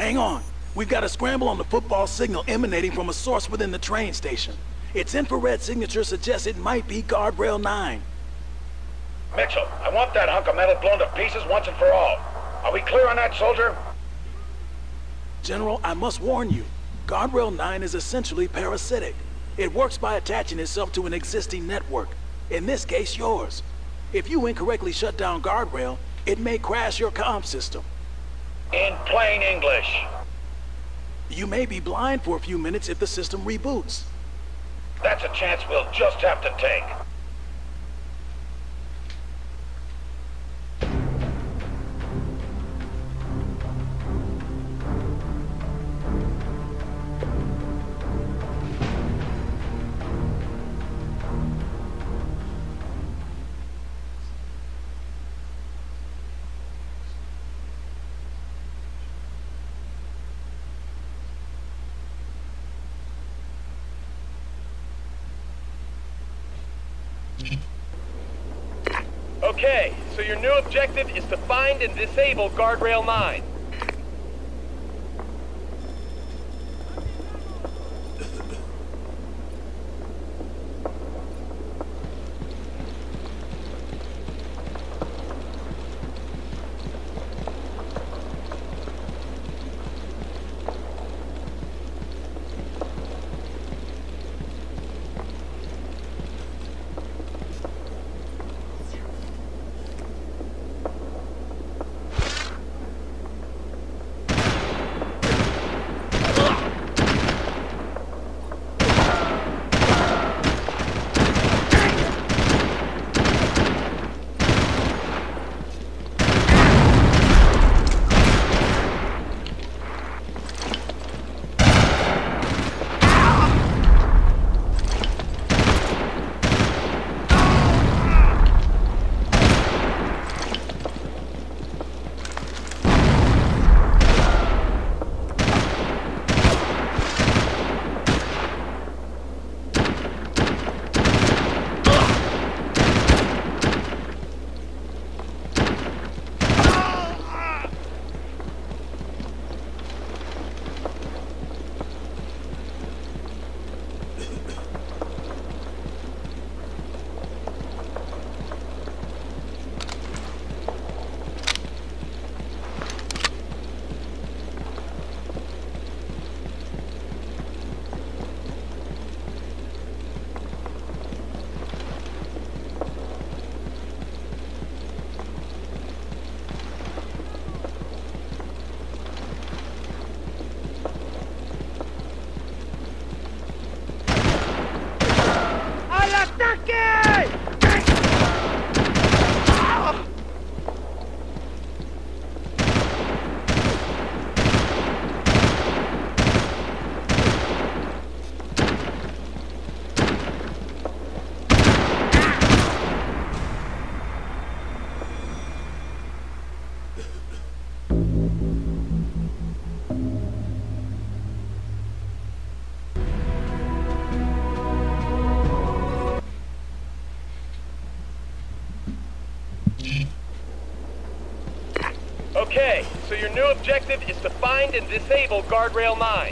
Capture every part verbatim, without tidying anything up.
Hang on. We've got a scramble on the football signal emanating from a source within the train station. Its infrared signature suggests it might be Guardrail nine. Mitchell, I want that hunk of metal blown to pieces once and for all. Are we clear on that, soldier? General, I must warn you. Guardrail nine is essentially parasitic. It works by attaching itself to an existing network. In this case, yours. If you incorrectly shut down Guardrail, it may crash your comm system. In plain English. You may be blind for a few minutes if the system reboots. That's a chance we'll just have to take. Okay, so your new objective is to find and disable Guardrail nine. Okay, so your new objective is to find and disable Guardrail nine.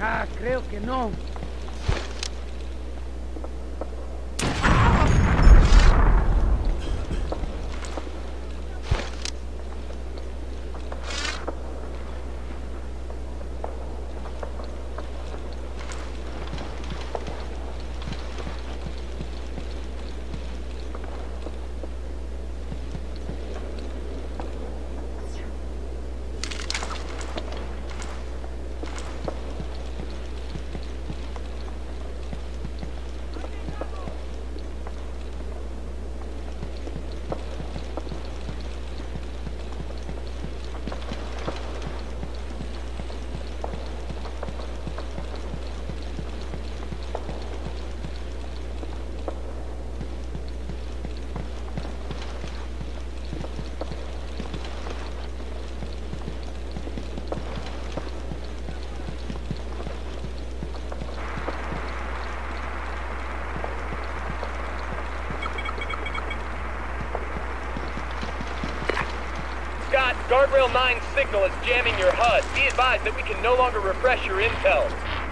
Ah, creo que no. Scott, Guardrail nine's signal is jamming your H U D. Be advised that we can no longer refresh your intel.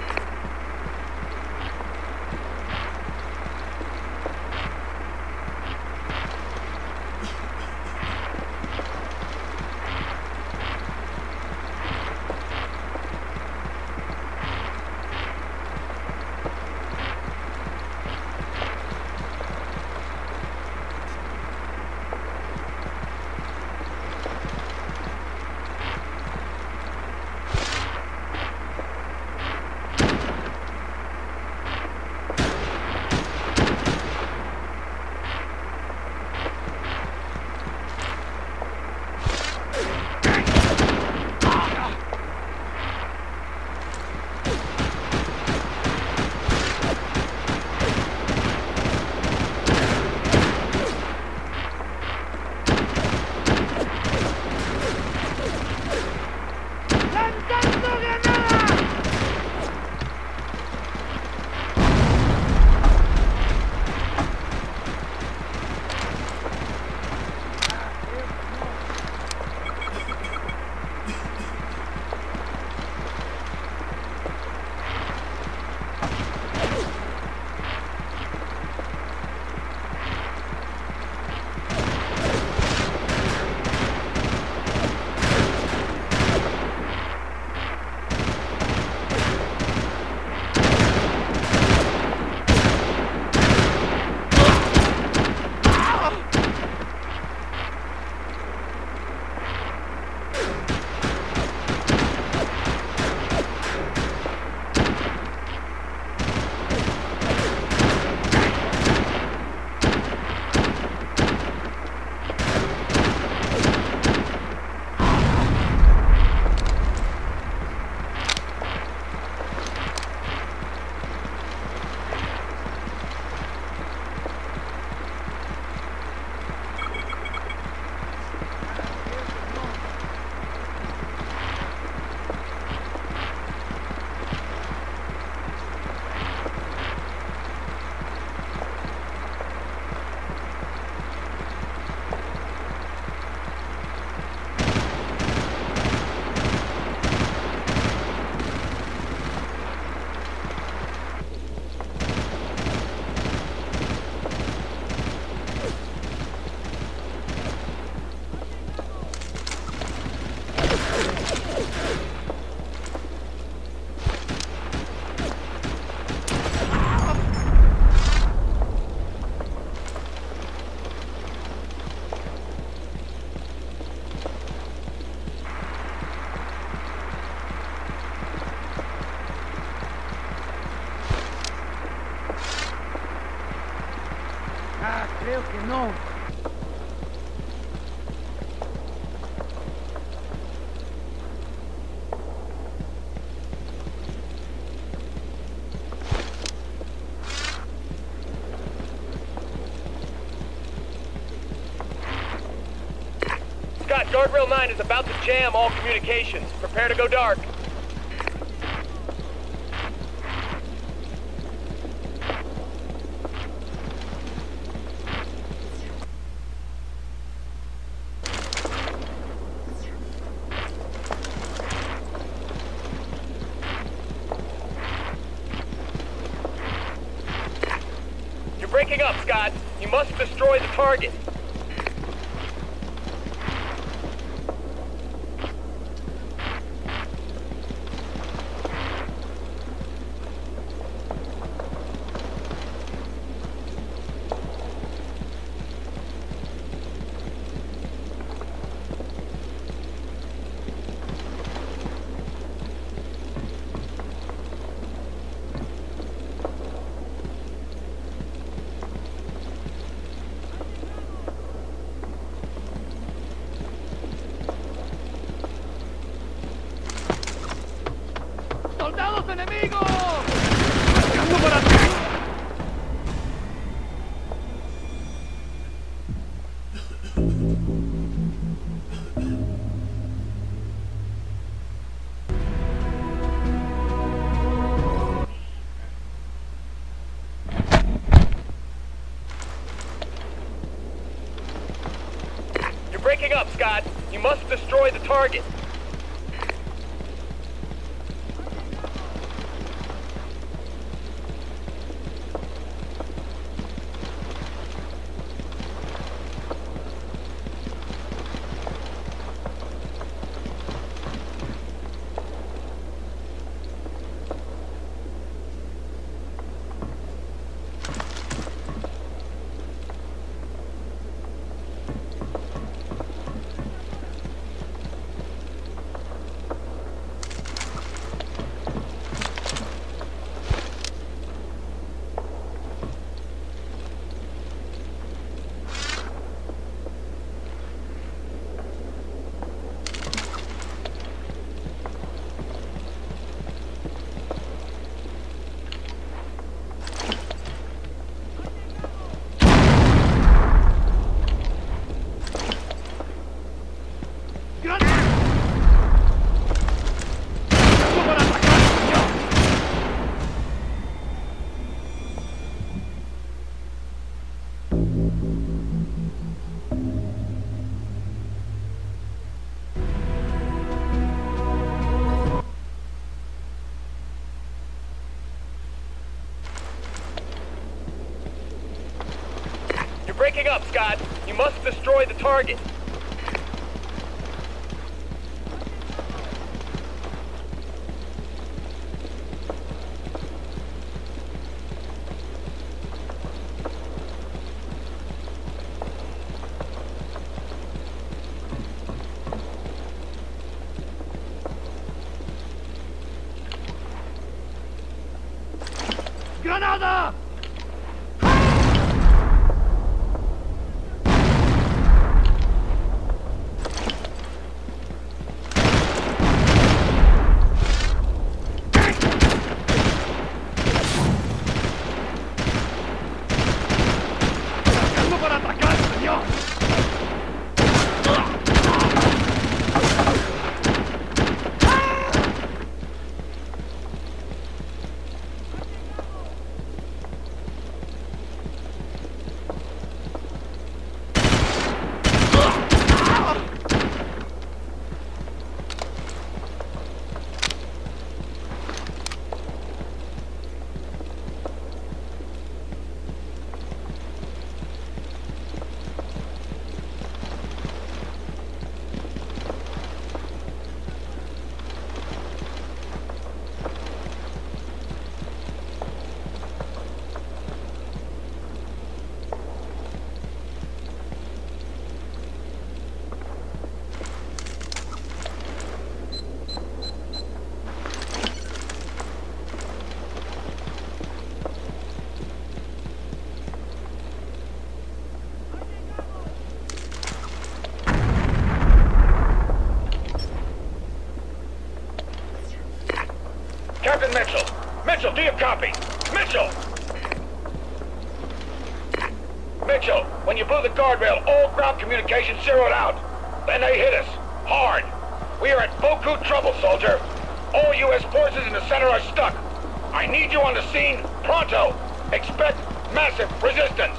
Creo que no. Scott, Guardrail nine is about to jam all communications. Prepare to go dark. breaking up, Scott. You must destroy the target. ¡Soldados enemigos! ¡Marcando por atrás! You're breaking up, Scott. You must destroy the target. You're breaking up, Scott. You must destroy the target. ¡Granada! ¡Para atacar, señor! Captain Mitchell! Mitchell, do you copy? Mitchell! Mitchell, when you blew the guardrail, all ground communications zeroed out. Then they hit us. Hard. We are in beaucoup trouble, soldier. All U S forces in the center are stuck. I need you on the scene, pronto. Expect massive resistance.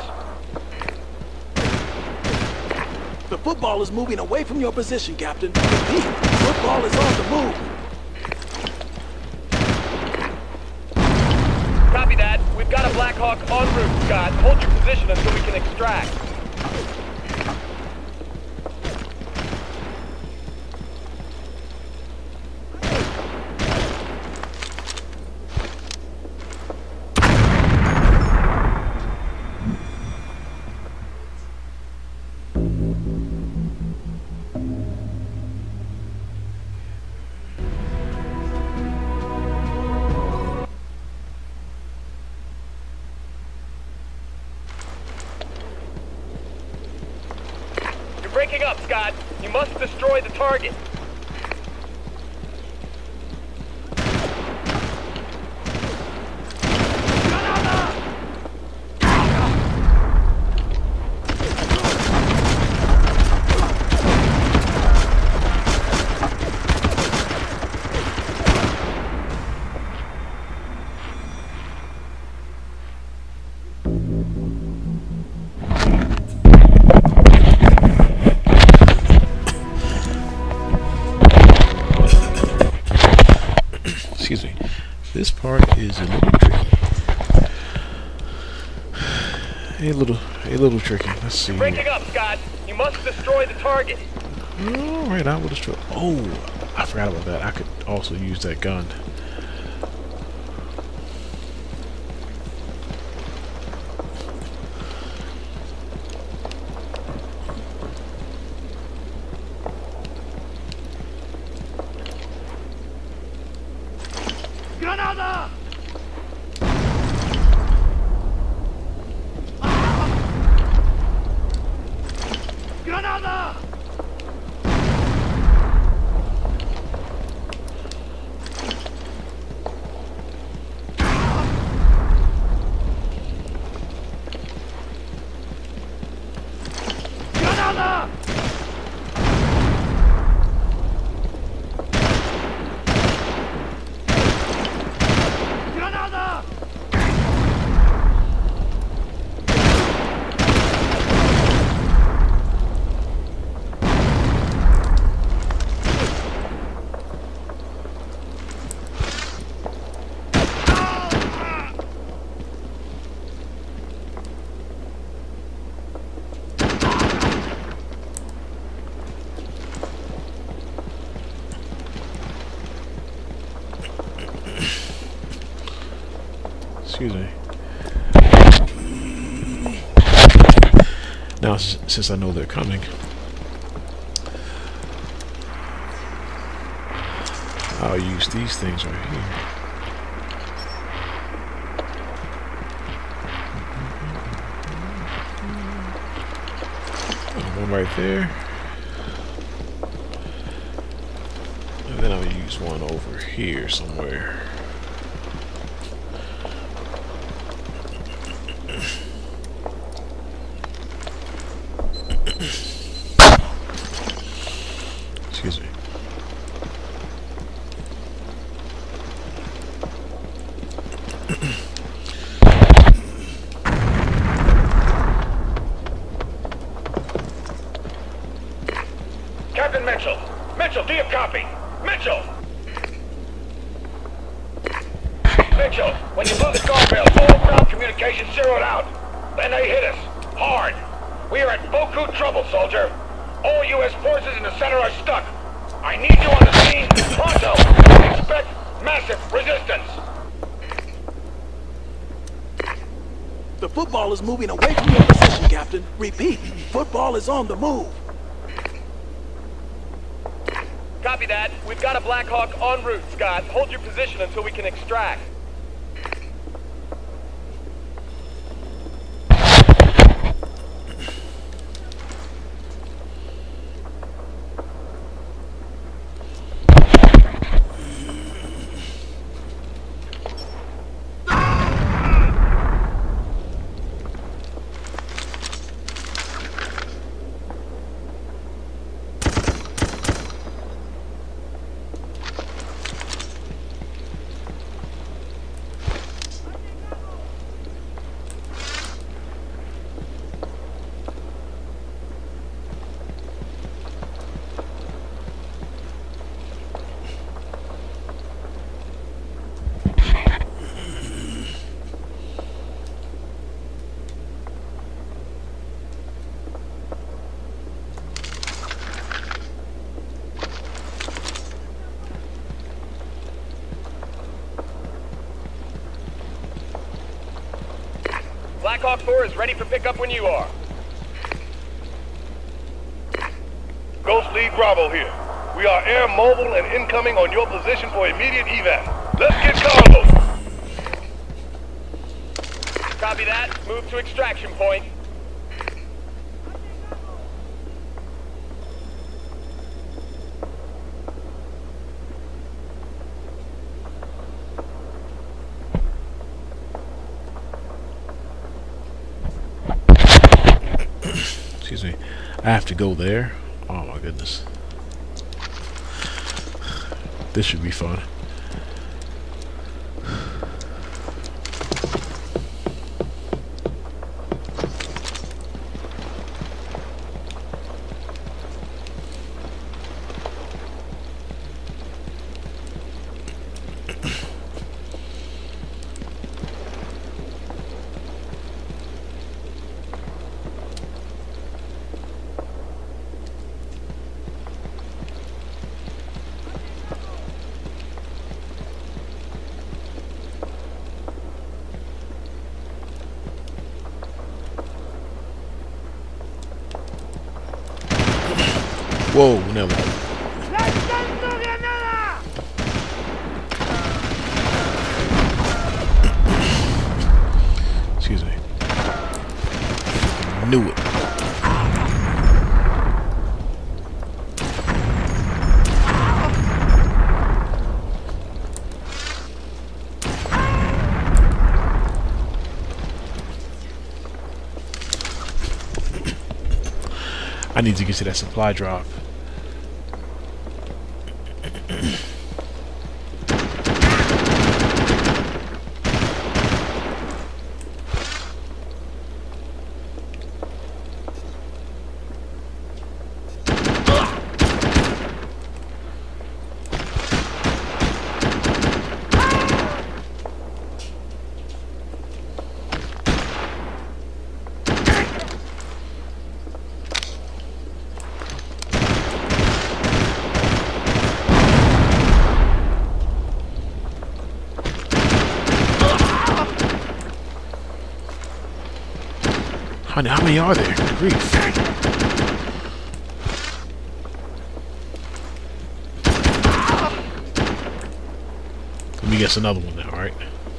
The football is moving away from your position, Captain. Repeat, football is on the move. Copy that. We've got a black Hawk en route, Scott. Hold your position until we can extract. Breaking up, Scott. You must destroy the target. Excuse me. This part is a little tricky. A little, a little tricky. Let's see. Breaking up, Scott. You must destroy the target. All right, I will destroy. Oh, I forgot about that. I could also use that gun. Granada! Granada! Granada! Granada! Excuse me. Now, s since I know they're coming, I'll use these things right here. One right there. And then I'll use one over here somewhere. Excuse me. Captain Mitchell! Mitchell, do you copy? Mitchell! Mitchell, when you blew the guardrail, all ground communications zeroed out. Then they hit us. Hard. We are in beaucoup trouble, soldier. All U S forces in the center are stuck. I need you on the scene pronto. Expect massive resistance. The football is moving away from your position, Captain. Repeat, football is on the move. Copy that. We've got a Black Hawk en route, Scott. Hold your position until we can extract. Blackhawk four is ready for pickup when you are. Ghost Lead Bravo here. We are air mobile and incoming on your position for immediate evac. Let's get cargo! Copy that. Move to extraction point. Excuse me. I have to go there. Oh my goodness. This should be fun. Whoa, never. Excuse me. Knew it. I need to get to that supply drop. Honey, how many are there? Good grief. Let me guess another one now, right?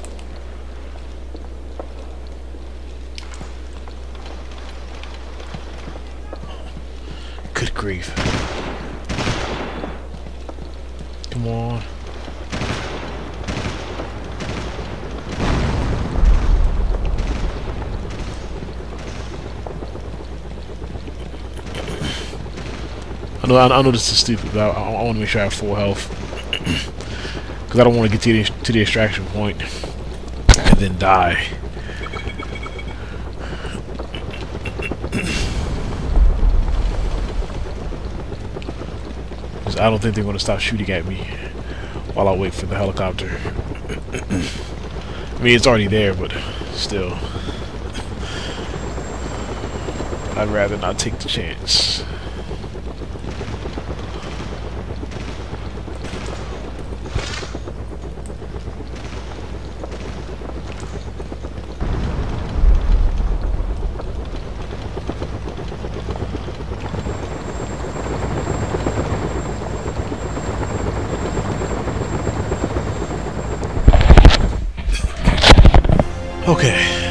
Good grief. Come on. I know, I know this is stupid, but I, I want to make sure I have full health. Because I don't want to get to the, to the extraction point and then die. Because I don't think they're going to stop shooting at me while I wait for the helicopter. I mean, it's already there, but still. I'd rather not take the chance. Okay.